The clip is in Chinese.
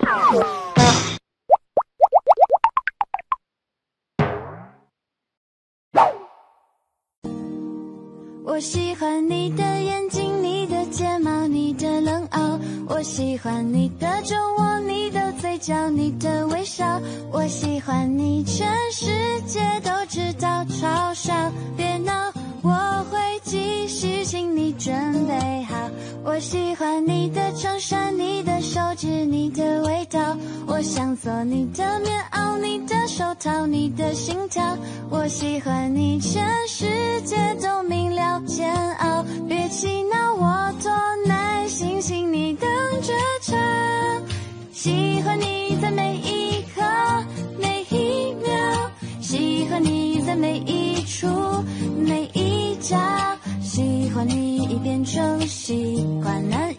我喜欢你的眼睛，你的睫毛，你的冷傲。我喜欢你的酒窝，你的嘴角，你的微笑。我喜欢你，全世界都知道，嘲笑别闹，我会继续，请你准备好。我喜欢你的衬衫，你的手指，你的味道。我想做你的棉袄，你的手套，你的心跳。我喜欢你，全世界都明了煎熬。别气恼，我多耐心，请你等着瞧。喜欢你在每一刻每一秒，喜欢你在每一处每一角，喜欢你已变成习惯，难